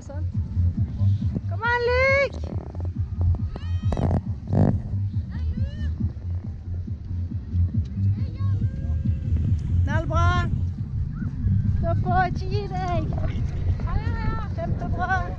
sånn. Kom an, Lyk! Knallbra! Stå på, ikke gi deg! Kjempebra!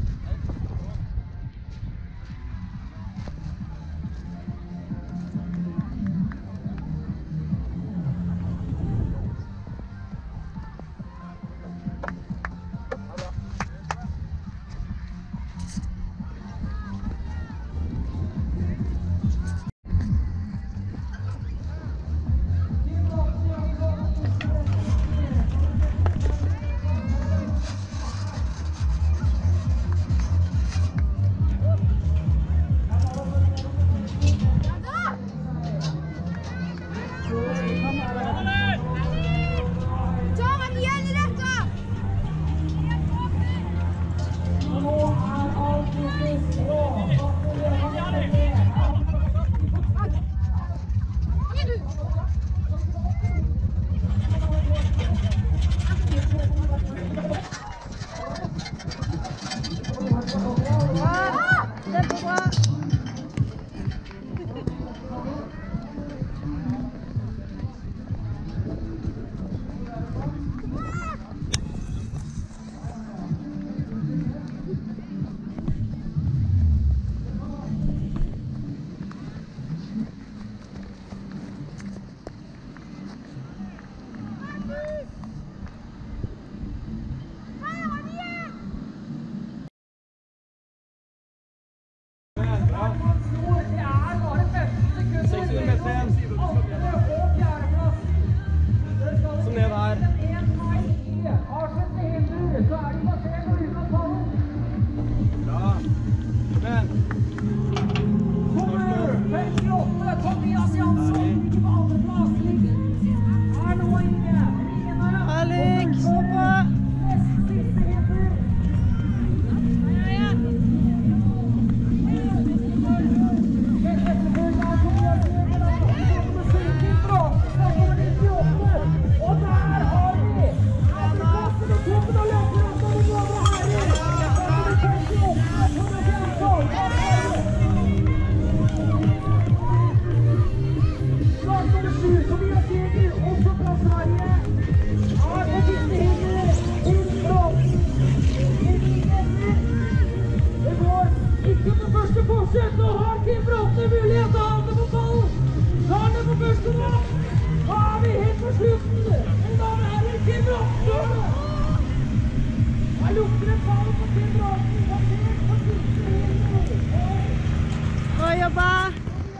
Bra jobba!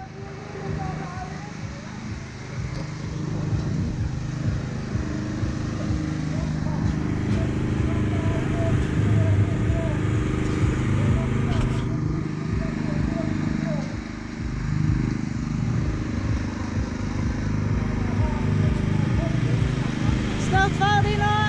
Snart ferdig nå!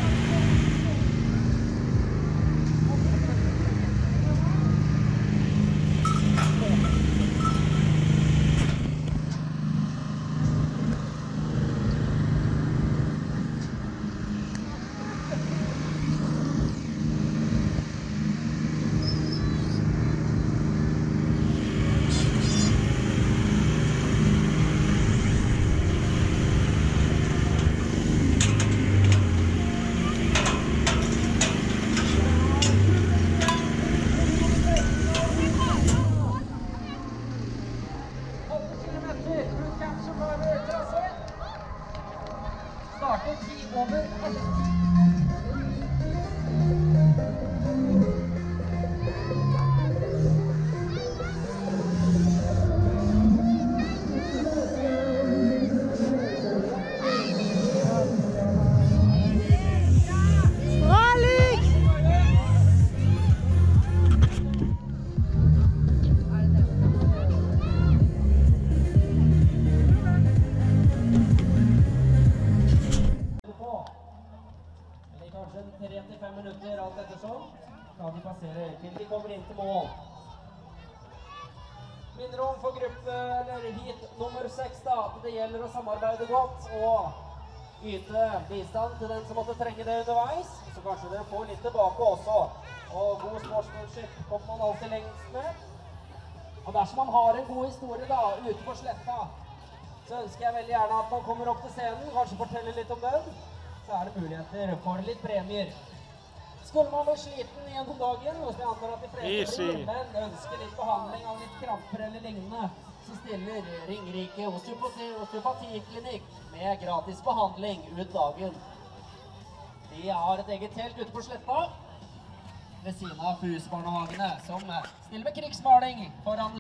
Starter 10 over 11. Kanskje 3-5 minutter alt ettersom, da de passerer til de kommer inn til mål. Minner om for gruppe, eller hit nummer 6 da, at det gjelder å samarbeide godt og yte bistand til den som måtte trenge det underveis. Så kanskje dere får litt tilbake også. Og god sportsmanship kommer man alltid lengst med. Og dersom man har en god historie da, ute på sletta, så ønsker jeg veldig gjerne at man kommer opp til scenen, kanskje forteller litt om den. Så er det muligheter for litt premier. Skulle man bli sliten gjennom dagen, og jeg antar at de fleste blir, men ønsker litt behandling av litt kramper eller lignende, så stiller Ringerike osteopatiklinikk med gratis behandling ut dagen. De har et eget telt ute på sletta, ved siden av FUS-barnehagene, som stiller med krigsmaling foran